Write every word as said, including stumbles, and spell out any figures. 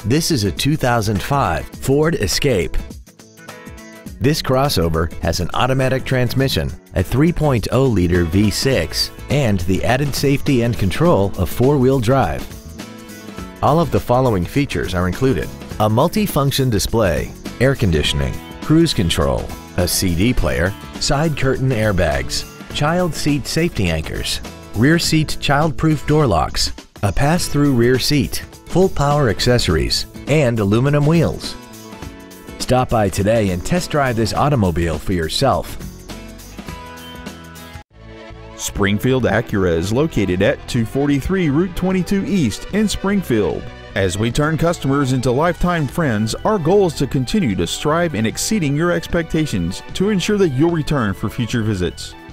This is a two thousand five Ford Escape. This crossover has an automatic transmission, a three point oh liter V six, and the added safety and control of four-wheel drive. All of the following features are included: a multi-function display, air conditioning, cruise control, a C D player, side curtain airbags, child seat safety anchors, rear seat child-proof door locks, a pass-through rear seat, full power accessories, and aluminum wheels. Stop by today and test drive this automobile for yourself. Springfield Acura is located at two forty-three Route twenty-two East in Springfield. As we turn customers into lifetime friends, our goal is to continue to strive in exceeding your expectations to ensure that you'll return for future visits.